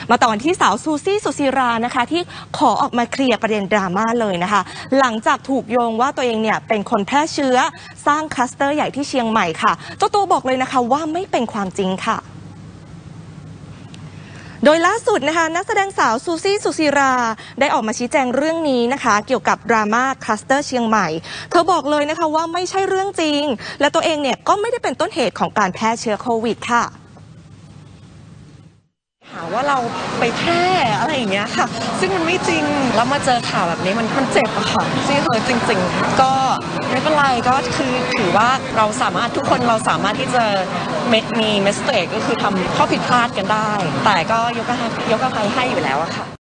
มาต่อที่สาวซูซี่สุศิรานะคะที่ขอออกมาเคลียร์ประเด็นดราม่าเลยนะคะหลังจากถูกโยงว่าตัวเองเนี่ยเป็นคนแพร่เชื้อสร้างคลัสเตอร์ใหญ่ที่เชียงใหม่ค่ะเจ้าตัวบอกเลยนะคะว่าไม่เป็นความจริงค่ะโดยล่าสุดนะคะนักแสดงสาวซูซี่สุศิราได้ออกมาชี้แจงเรื่องนี้นะคะเกี่ยวกับดราม่าคลัสเตอร์เชียงใหม่เธอบอกเลยนะคะว่าไม่ใช่เรื่องจริงและตัวเองเนี่ยก็ไม่ได้เป็นต้นเหตุของการแพร่เชื้อโควิดค่ะหาว่าเราไปแพร่อะไรอย่างเงี้ยค่ะซึ่งมันไม่จริงแล้วมาเจอข่าวแบบนี้มันเจ็บอะค่ะที่เธอจริงๆก็ไม่เป็นไรก็คือถือว่าเราสามารถทุกคนเราสามารถที่จะมี mistake ก็คือทำข้อผิดพลาดกันได้แต่ก็ยกอภัยให้อยู่แล้วอะค่ะ